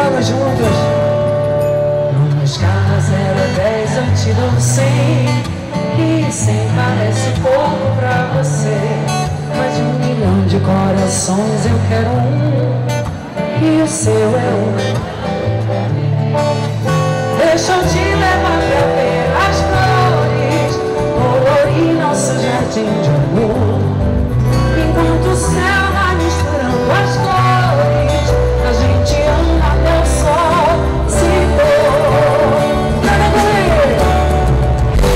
palmas juntos. Numa escala 0 a 10 eu te dou 100. E 100 parece pouco pra você, mas de 1 milhão de corações eu quero um, e o seu é um. Deixa eu te levar pra ver as flores, colorir nosso jardim de amor. Enquanto o céu vai misturando as cores, a gente ama até o sol se pôr. Nada comigo!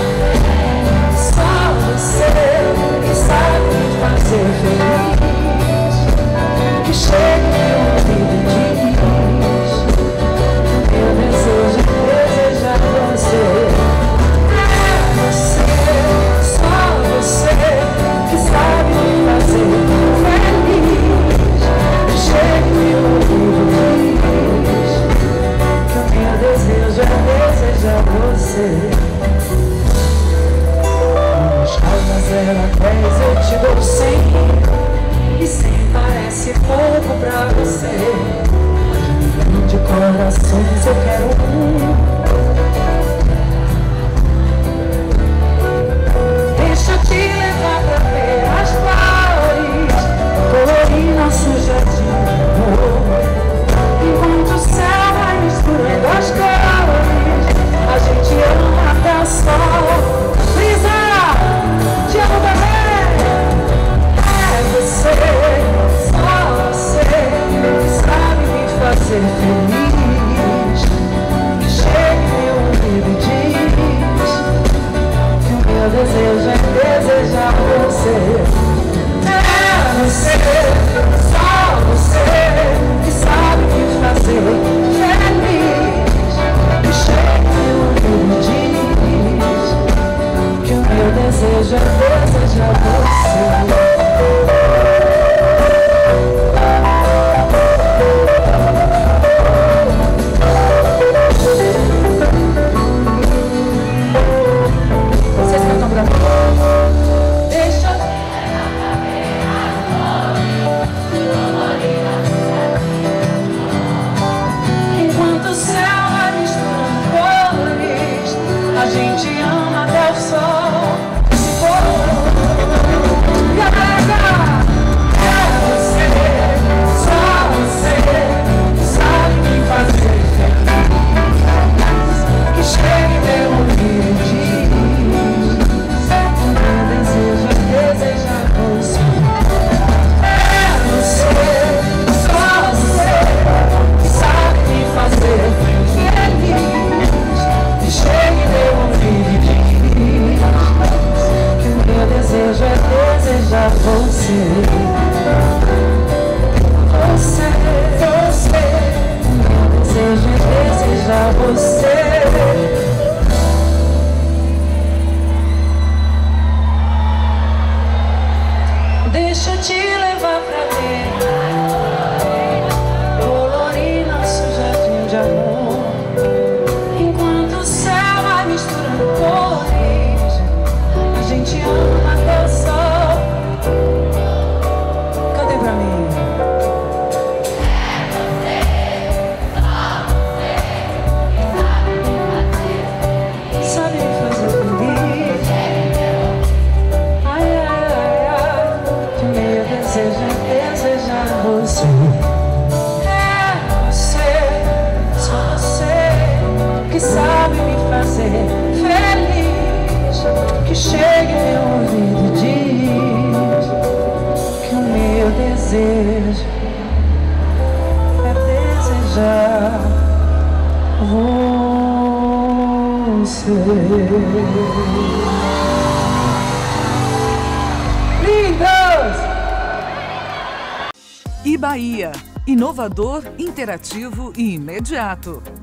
Só você que sabe me fazer feliz, que chega em meu ouvido e diz: meu desejo é desejar você. É você, só você que sabe me fazer feliz, que chega em meu ouvido e diz que o meu desejo é desejar você. Numa escala 0 a 10 eu te dou 100, e 100 parece pouco pra você, de corações eu quero um. Deixa eu te levar pra ver as flores, colorir nosso jardim de amor. Enquanto o céu vai misturando as cores, a gente ama até o sol. Brisa, te amo também. É você, só você que sabe me fazer feliz, que chega em meu ouvido e diz que o meu desejo é desejar você. É você, só você que sabe me fazer feliz, que chega em meu ouvido e diz que o meu desejo é desejar você. Vocês cantam pra mim? Deixa eu enquanto o céu vai misturando cores, a gente ama até o sol se pôr. Carrega! É você, só você que sabe me fazer feliz, que chega em meu ouvido e diz: meu desejo é desejar você. É você, só você que sabe me fazer feliz, que chega em meu ouvido e diz que o meu desejo é desejar você. Você, você, o meu desejo é desejar você. Deixa eu te levar pra ver, colorir nosso jardim de amor. Enquanto o céu vai misturando cores, a gente ama até o sol. Cantem pra mim. Sabe me fazer feliz. Ai, ai, ai, ai, que meu desejo é desejar você. É você, só você que sabe me fazer feliz, que chega em meu ouvido e diz que o meu desejo é desejar você. Lindos! E Bahia, inovador, interativo e imediato.